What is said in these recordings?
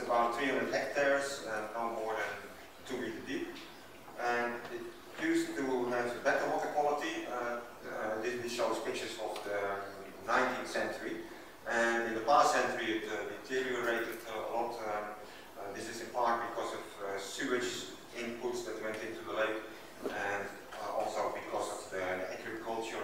about 300 hectares and no more than 2 meters deep. And it used to have better water quality. This shows pictures of the 19th century. And in the past century it deteriorated a lot. This is in part because of sewage inputs that went into the lake, and also because of the agriculture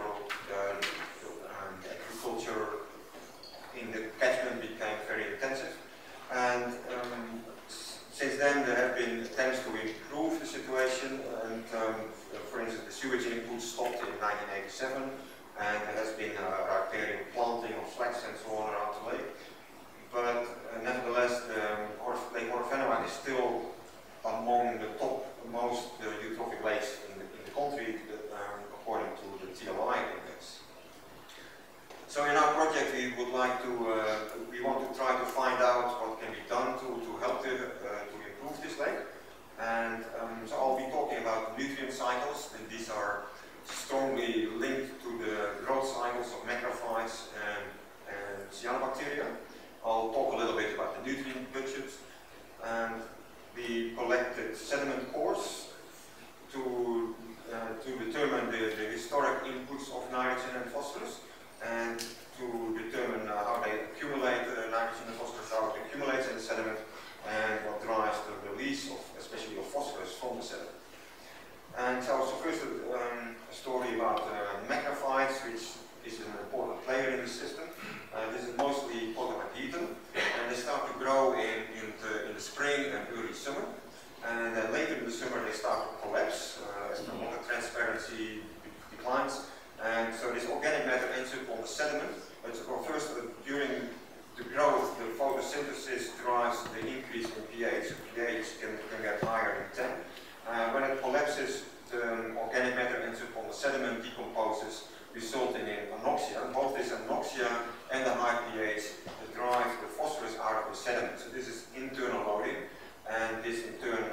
in the catchment became very intensive. And since then there have been attempts to improve the situation, and for instance the sewage inputs stopped in 1987, and there has been riparian planting of flax and so on around the lake. But nevertheless, Lake Orofenoa is still among the top most eutrophic lakes in the country, according to the TLI index. So in our project we would like to, we want to try to find out what can be done to help to improve this lake. And so I'll be talking about nutrient cycles, and these are strongly linked to the growth cycles of macrophytes and cyanobacteria. I'll talk a little bit about the nutrient budgets, and we collected sediment cores to determine the historic inputs of nitrogen and phosphorus, and to determine how they accumulate nitrogen and phosphorus, how it accumulates in the sediment, and what drives the release of, especially of phosphorus from the sediment. And so first a story about macrophytes, which is an important player in the system. This is mostly polyhedron, and they start to grow in the spring and early summer. And then later in the summer they start to collapse as the water transparency declines. And so this organic matter ends up on the sediment. But first, during the growth, the photosynthesis drives the increase in pH. pH can get higher than 10. When it collapses, the organic matter ends up on the sediment, decomposes, resulting in anoxia. Both this anoxia and the high pH drive the phosphorus out of the sediment. So this is internal loading, and this in turn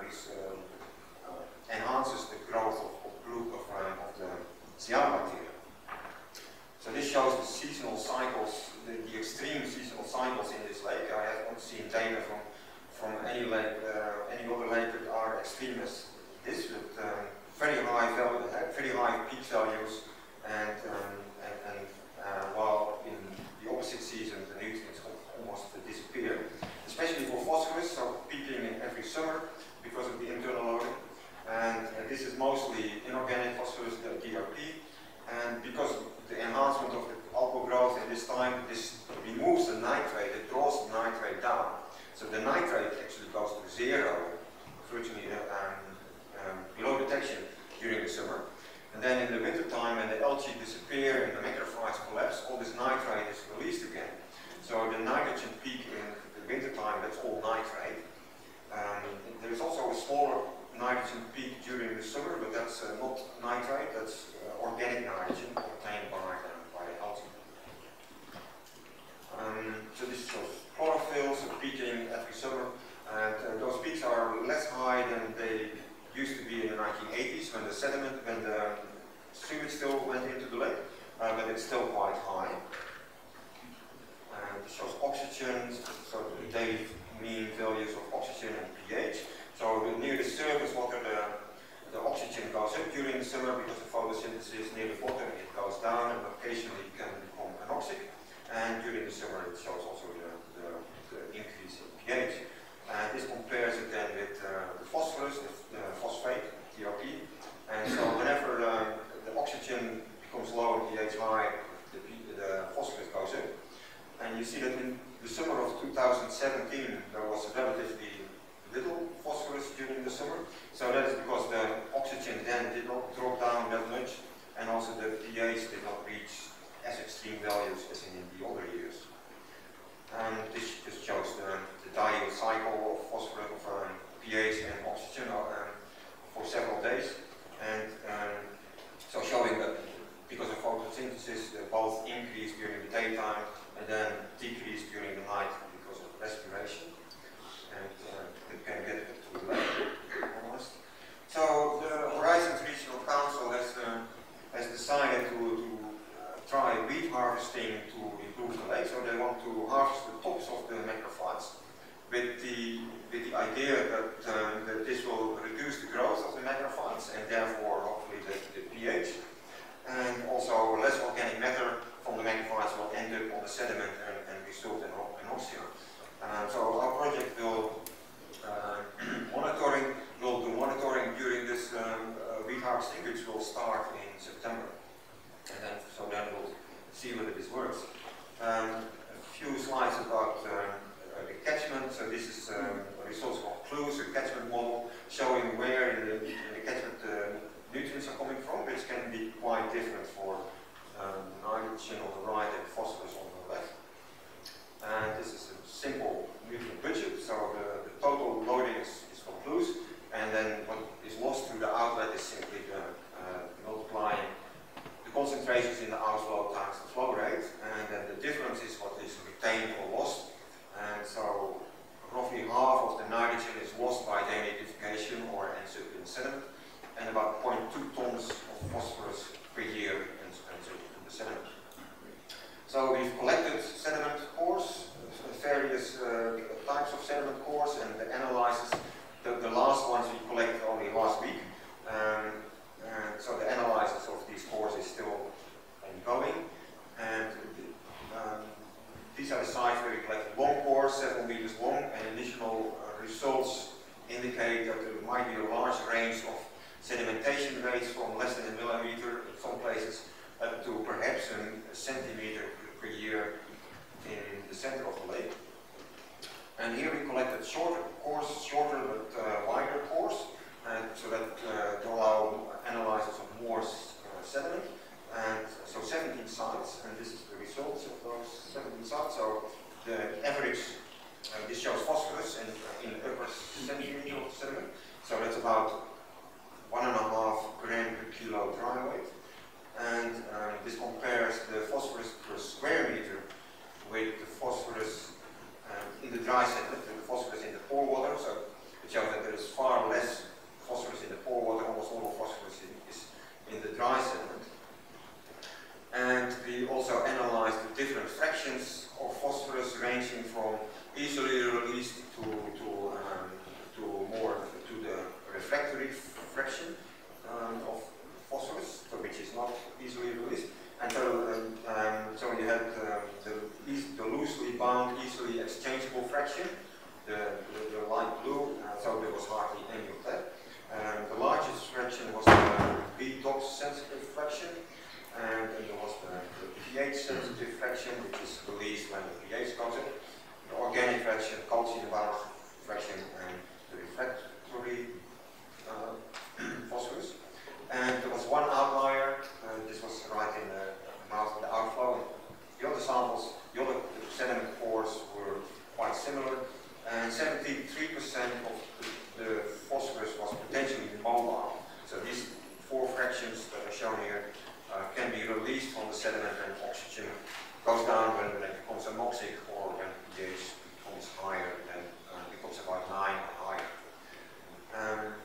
enhances the growth of the cyanobacteria. So this shows the seasonal cycles, the extreme seasonal cycles in this lake. I have not seen data from any lake, any other lake that are extreme as this, with very high peak values, and while in the opposite season the nutrients almost disappear, especially for phosphorus, so peaking every summer because of the internal loading. And this is mostly inorganic phosphorus, the DRP, and because of the enhancement of the algal growth in this time, this removes the nitrate, it draws the nitrate down. So the nitrate actually goes to zero, virtually below detection during the summer. And then in the winter time, when the algae disappear and the macrophytes collapse, all this nitrate is released again. So the nitrogen peak in the winter time, that's all nitrate. There is also a smaller nitrogen peak during the summer, but that's not nitrate, that's organic nitrogen obtained by algae. So this shows chlorophyll, so peaking every summer, and those peaks are less high than they used to be in the 1980s when the sewage still went into the lake, but it's still quite high. And it shows oxygen, so the daily mean values of oxygen and pH. So near the surface water, the oxygen goes up during the summer because of photosynthesis. Near the bottom it goes down and occasionally it can become anoxic. And during the summer it shows also the increase in pH. And this compares it then with the phosphorus, the phosphate, DRP. And so whenever the oxygen becomes low and pH high, the phosphorus goes up. And you see that in the summer of 2017 there was relatively little phosphorus during the summer. So that is because the oxygen then did not drop down that much, and also the pH did not reach as extreme values as in the other years. This just shows the diode cycle of phosphorus, of pH and oxygen for several days. And so showing that because of photosynthesis, they both increase during the daytime and then decrease during the night because of respiration. And it can get to the lake, almost. So the Horizons Regional Council has decided to try weed harvesting to improve the lake. So they want to harvest the tops of the macrophytes with the so roughly half of the nitrogen is lost by denitrification or ends up in sediment, and about 0.2 tons of phosphorus per year ends up in the sediment. So we've collected sediment cores, various types of sediment cores, and the analysis. The last ones we collected only last week. So the analysis of these cores is still ongoing. And these are the sites where we collected long cores, several meters long, and initial results indicate that there might be a large range of sedimentation rates from less than a millimeter in some places up to perhaps a centimeter per year in the center of the lake. And here we collected shorter but wider cores, so that to allow analysis of more sediment. And so 17 sites, and this is the results of those 17 sites. So the average, this shows phosphorus in upper centimeter of sediment. So that's about 1.5 gram per kilo dry weight. And this compares the phosphorus per square meter with the phosphorus in the dry sediment, and the phosphorus in the pore water. So it shows that there is far less phosphorus in the pore water, almost all the phosphorus is in the dry sediment. And we also analyzed the different fractions of phosphorus, ranging from easily released to the refractory fraction of phosphorus, which is not easily released. And so you had the loosely bound, easily exchangeable fraction, the light blue. So there was hardly any of that. The largest fraction was the redox sensitive fraction. And then there was the pH sensitive fraction, which is released when the pH goes up, the organic fraction, calcium bound fraction, and the refractory phosphorus. And there was one outlier, this was right in the mouth of the outflow. The other samples, the other sediment cores were quite similar, and 73% of the phosphorus was potentially mobile. So these four fractions that are shown here can be released from the sediment, and oxygen goes down when it becomes anoxic, or when pH becomes higher, and becomes about 9 or higher.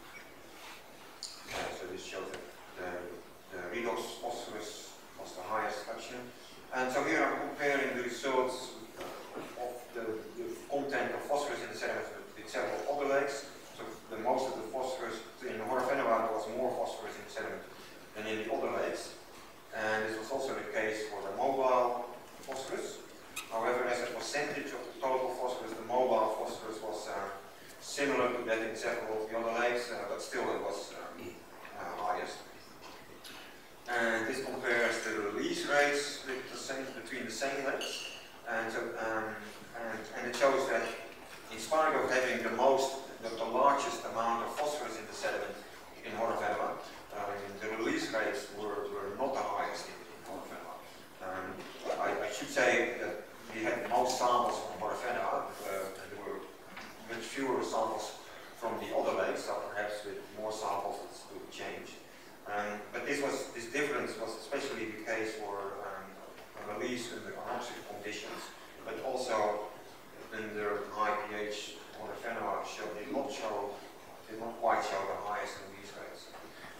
So this shows that the redox phosphorus was the highest fraction. And so here I'm comparing the results of the content of phosphorus in the sediment with several other lakes. So most of the phosphorus in Horrifenua, there was more phosphorus in the sediment than in the other lakes. And this was also the case for the mobile phosphorus. However, as a percentage of the total phosphorus, the mobile phosphorus was similar to that in several of the other lakes, but still it was highest. And this compares the release rates between the same lakes. And, so, and it shows that in spite of having the largest amount of phosphorus in the sediment in Horrifenua, the release rates were not the highest in Horrifenua. I should say that we had most samples from Horrifenua, and there were much fewer samples from the other lakes, so perhaps with more samples this would change. But this difference was especially the case for a release under anoxic conditions, but also under high pH. Horrifenua did not quite show the highest release rates.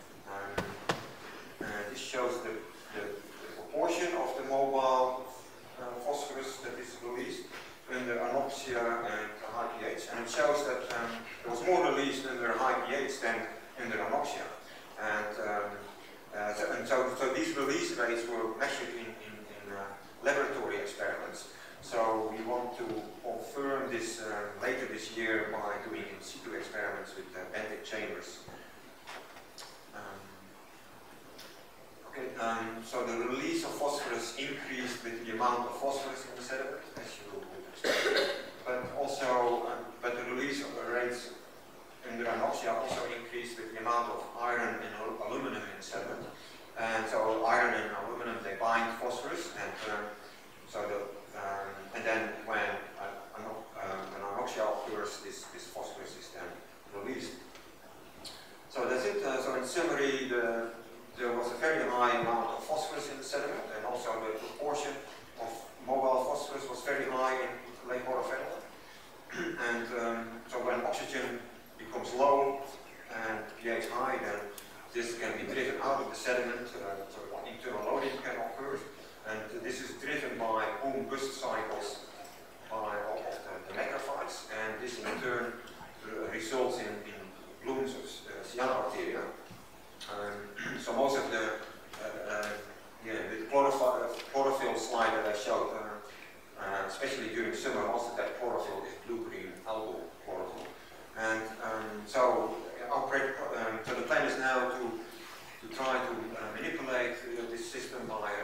This shows the proportion of the mobile phosphorus that is released under anoxia and high pH, and it shows that there was more released under high pH than under anoxia. So these release rates were measured in laboratory experiments. So we want to confirm this later this year by doing in situ experiments with benthic chambers. So the release of phosphorus increased with the amount of phosphorus in the sediment, as you would expect. But the release of the rates under anoxia also increased with the amount of iron and aluminum in the sediment. And so iron and aluminum, they bind phosphorus, and and then when an anoxia occurs, this phosphorus is then released. So that's it. So in summary, there was a very high amount of phosphorus in the sediment, and also the proportion of mobile phosphorus was very high in Lake Horrifenua. this can be driven out of the sediment, so internal loading can occur. And this is driven by boom-bust cycles of the macrophytes, and this in turn results in blooms of cyanobacteria. So most of the chlorophyll slide that I showed, especially during summer, most of that chlorophyll is blue-green algal chlorophyll. And so the plan is now to try to manipulate this system by